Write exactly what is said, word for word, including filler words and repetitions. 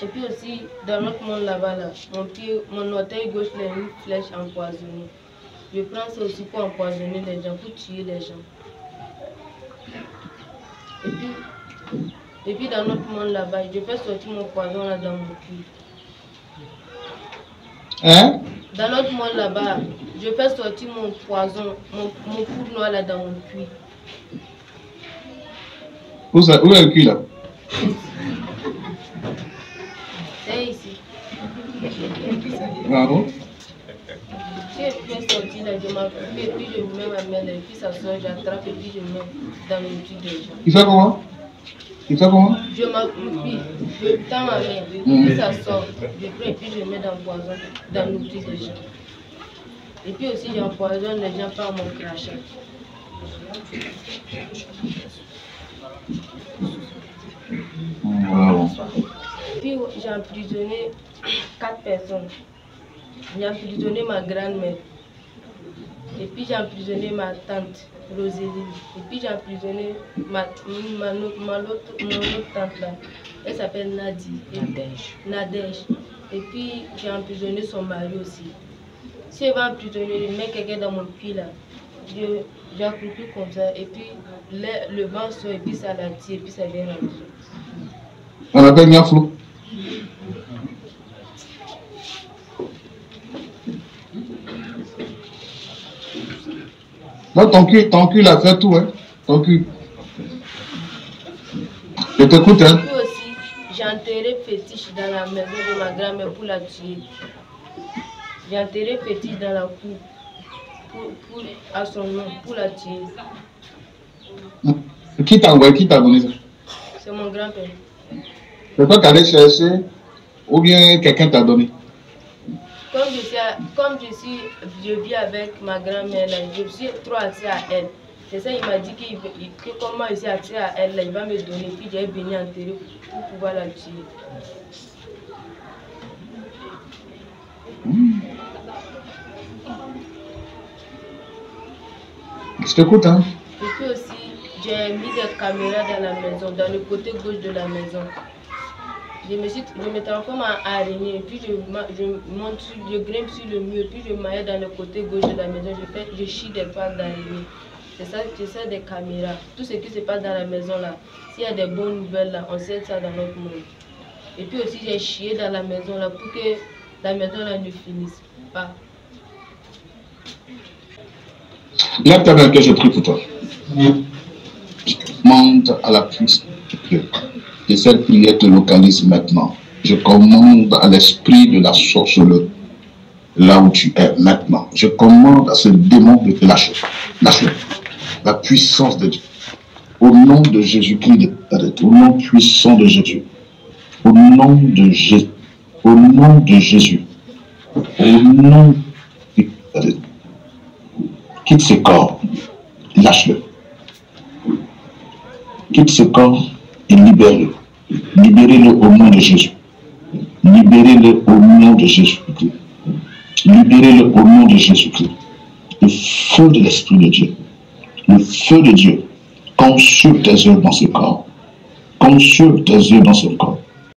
Et puis aussi, dans notre monde là-bas, là, mon, pied, mon orteil gauche, il y a une flèche empoisonnée. Je prends ça aussi pour empoisonner les gens, pour tuer les gens. Et puis, et puis dans notre monde là-bas, je fais sortir mon poison là dans mon cul. Hein? Dans notre monde là-bas, je fais sortir mon poison, mon, mon poudre noire là dans mon cul. Où, ça, où est le cul là? C'est ici. Ah bon? Si je fais sortir là, je m'appuie et puis je mets ma main là, et puis ça sort, j'attrape et puis je mets dans le cul des gens. Il fait comment? Il fait comment? Je m'appuie, je tends ma main, et Mmh. puis ça sort, je prends et puis je mets dans le poison, dans le cul des gens. Et puis aussi j'empoisonne les gens par mon crachat. Wow. Puis j'ai emprisonné quatre personnes. J'ai emprisonné ma grand-mère. Et puis j'ai emprisonné ma tante, Rosélie. Et puis j'ai emprisonné ma, ma, ma, ma, l'autre, mon autre tante là. Elle s'appelle Nadie. Nadège. Nadège. Et puis j'ai emprisonné son mari aussi. Si elle va emprisonner, je mets quelqu'un dans mon pied là. J'ai accroupi comme ça. Et puis le, le vent sort et puis ça la tire et puis ça vient rentrer. On appelle Niaflou. Là, ton cul, ton cul a fait tout, hein? Ton cul. Je t'écoute, hein? Puis aussi, j'ai enterré Fétiche dans la maison de ma grand-mère pour la tuer. J'ai enterré Fétiche dans la cour pour, pour, à son nom, pour la tuer. Qui t'a envoyé? Qui t'a donné ça? C'est mon grand-père. C'est toi qui allais chercher ou bien quelqu'un t'a donné? Comme je suis, comme je suis, je vis avec ma grand-mère là, je suis trop attirée à elle. C'est ça, il m'a dit qu'il, que comment je suis attirée à elle là, il va me donner, puis j'ai venu enterrer pour pouvoir la tuer. Mmh. Je t'écoute, hein? Et puis aussi, j'ai mis des caméras dans la maison, dans le côté gauche de la maison. Je me, suis, je me transforme en araignée, puis je, je, monte, je grimpe sur le mur, puis je m'aille dans le côté gauche de la maison, je, fais, je chie des pattes d'araignée. C'est ça, c'est ça des caméras. Tout ce qui se passe dans la maison là, s'il y a des bonnes nouvelles là, on sait ça dans notre monde. Et puis aussi j'ai chié dans la maison là pour que la maison là ne finisse pas. Là, tu avais que je prie pour toi. Je demande à la puissance de Dieu. Et cette prière te localise maintenant. Je commande à l'esprit de la sorcellerie, là où tu es maintenant. Je commande à ce démon de te lâcher. Lâche-le. La puissance de Dieu. Au nom de Jésus-Christ de Nazareth, au nom puissant de Jésus. Au nom de Jésus. Au nom de Jésus. Au nom de Nazareth. Quitte ce corps. Lâche-le. Quitte ce corps et libère-le. Libérez-le au nom de Jésus. Libérez-le au nom de Jésus-Christ. Libérez-le au nom de Jésus-Christ. Le feu de l'Esprit de Dieu. Le feu de Dieu. Consulte tes œuvres dans ce corps. Consulte tes œuvres dans ce corps.